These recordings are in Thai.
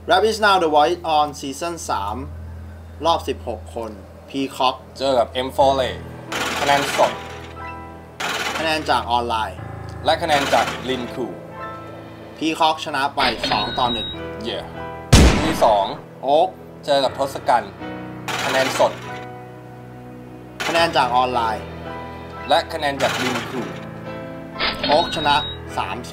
Rap is now the voice on season 3 รอบ 16 คน Peacock เจอกับ M4 เลยคะแนนสดคะแนนจากออนไลน์และคะแนนจากลินคู Peacock ชนะไป2-1 เย่ที่2 โอ๊กเจอกับทศกัณฐ์คะแนนสดคะแนนจากออนไลน์และคะแนนจากลินคูโอ๊กชนะ 3-0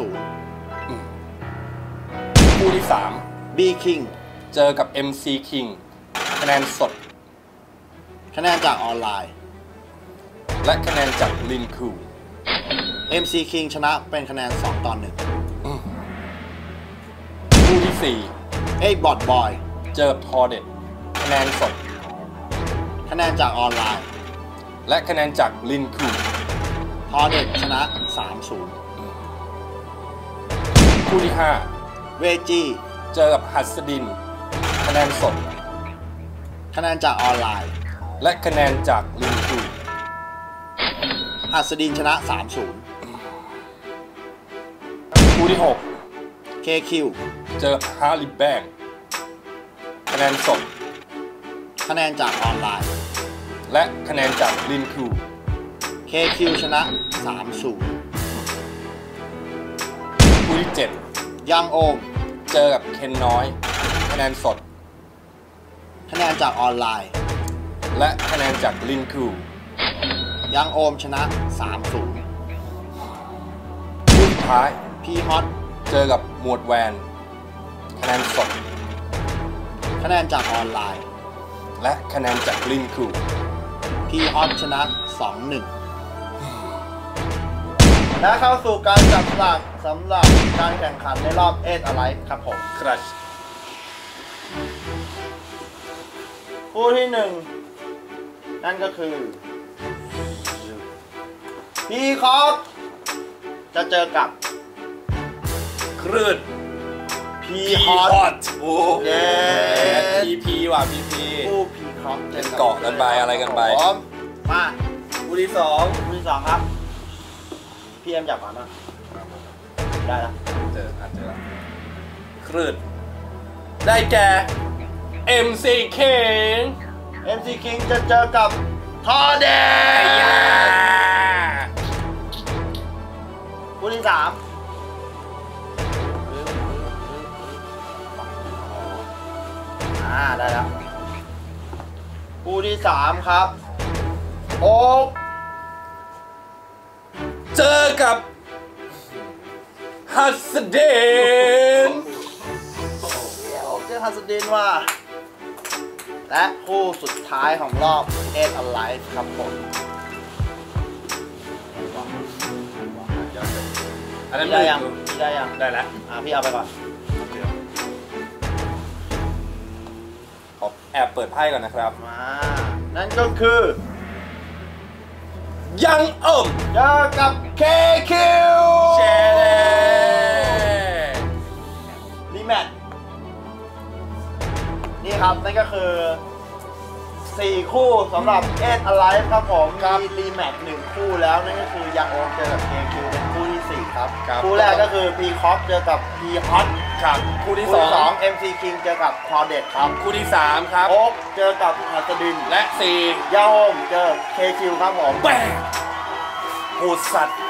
คู่ที่ B King 3เจอกับ MC King คะแนนสดคะแนนจากออนไลน์และคะแนนจากลินคู MC King ชนะเป็นคะแนน2-1 คู่ที่4 8 Bot Boy เจอกับทอเด็ดคะแนนสดคะแนนจากออนไลน์และคะแนนจากลินคูทอเด็ดชนะ 3-0 คู่ที่ 5 เวจีเจอกับหัสดินคะแนนสดคะแนนจากออนไลน์และคะแนนจากลินคูหัสดินชนะ 3-0 คู่ที่ 6 KQ เจอฮาริแบงคะแนนสดคะแนนจากออนไลน์และคะแนนจากลินคู KQ ชนะ 3-0 คู่ที่7 ยังโอมเจอกับเคนน้อยคะแนนสดคะแนนจากออนไลน์และคะแนนจากลินคูยังโอมชนะ 3-0 คู่สุดท้าย P Hot เจอกับหมวดแวนคะแนนสดคะแนนจากออนไลน์และคะแนนจากลินคู P Hot ชนะ 2-1 และเข้าสู่การจับสลากสำหรับการแข่งขันในรอบ 8 Alive ครับผมครับคู่ที่ 1 นั่นก็คือ Peacock จะเจอกับคลื่น P Hot โอ้เย้พีว่ะพีคู่ Peacock เป็นเกาะกันไปอะไรกันไปมาคู่ที่2 ครับพี่เอ็มจับก่อนนะได้แล้วเจอแล้วคลื่นได้แก่ MC King MC King จะเจอกับทอเดนคู่ที่ 3ได้แล้วคู่ที่ 3ครับโอ๊กเจอกับฮัสเดนโอ๊กเจอฮัสเดนว่าและคู่สุดท้ายของรอบ 8 Alive ครับผมอันนั้นได้ยังได้แล้วพี่เอาไปก่อนขอแอบเปิดไพ่ก่อนนะครับมานั่นก็คือยังเจอกับ KQ เชเล่รีแมตช์นี่ครับนั่นก็คือ4คู่สำหรับ 8 Alive ครับผมมีรีแมตช์1คู่แล้วนั่นก็คือยังโอมเจอกับ KQ เป็นคู่ที่4ครับคู่แรกก็คือ Peacock เจอกับ P Hot ครับคู่ที่2 MC King เจอกับคอเด็ดครับคู่ที่3ครับโอ๊กเจอกับหัสดินและ4 ยาโอมเจอ KQ ครับผมแปะโหดสัตว์